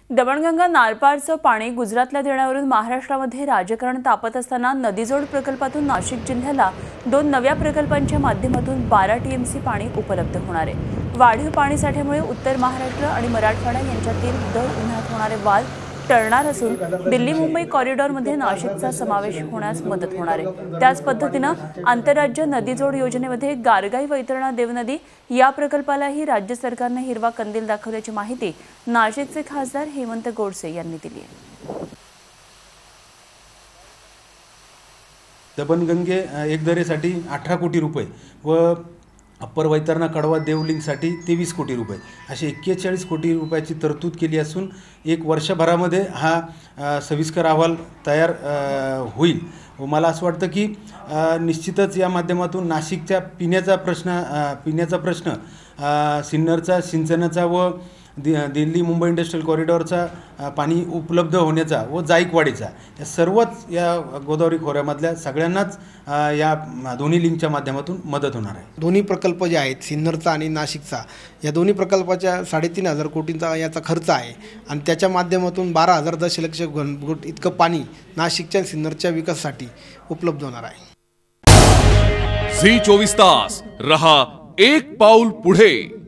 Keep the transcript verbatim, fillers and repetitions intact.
दमणगंगा नारपारचं पाणी गुजरातला देण्यावरून महाराष्ट्रामध्ये राजकारण तापत असताना नदीजोड प्रकल्पातून नाशिक जिल्ह्याला दोन नव्या प्रकल्पांच्या माध्यमातून बारा टीएमसी पाणी उपलब्ध होणार आहे। वाढीव पाणीसाठ्यामुळे उत्तर महाराष्ट्र आणि मराठवाडा यांच्यातील दर उन्हात होणारे वाद टळणार असून दिल्ली मुंबई कॉरिडॉरमध्ये नाशिकचा समावेश होण्यास मदत होणार आहे। त्याच पद्धतीने आंतरराज्य नदीजोड योजनेमध्ये गारगाई वैतरणा देवनदी या प्रकल्पालाही राज्य सरकारने हिरवा कंदील दाखवल्याची माहिती नाशिकचे खासदार हेमंत गोडसे यांनी दिली आहे। दमणगंगे एकदरेसाठी अठरा कोटी रुपये व अप्पर वैतरणा कडवा देवलिंगसाठी तेवीस कोटी रुपये असे एक्केचाळीस कोटी रुपयाची तरतूद केली असून एक वर्षभरामध्ये हा सविस्तर अहवाल तयार होईल व मला असं वाटतं की निश्चितच या माध्यमातून नाशिकच्या पिण्याचा प्रश्न पिण्याचा प्रश्न सिन्नरचा सिंचनाचा व दिल्ली मुंबई इंडस्ट्रियल कॉरिडॉरचा पाणी उपलब्ध होण्याचा व जायकवाडीचा या सर्वच या गोदावरी खोऱ्यामधल्या सगळ्यांनाच या दोन्ही लिंकच्या माध्यमातून मदत होणार आहे। दोन्ही प्रकल्प जे आहेत सिन्नरचा आणि नाशिकचा या दोन्ही प्रकल्पाच्या साडेतीन हजार कोटींचा याचा खर्च आहे आणि त्याच्या माध्यमातून बारा हजार दशलक्ष घनफूट इतकं पाणी नाशिकच्या सिन्नरच्या विकासासाठी उपलब्ध होणार आहे। झी चोवीस तास रहा एक पाऊल पुढे।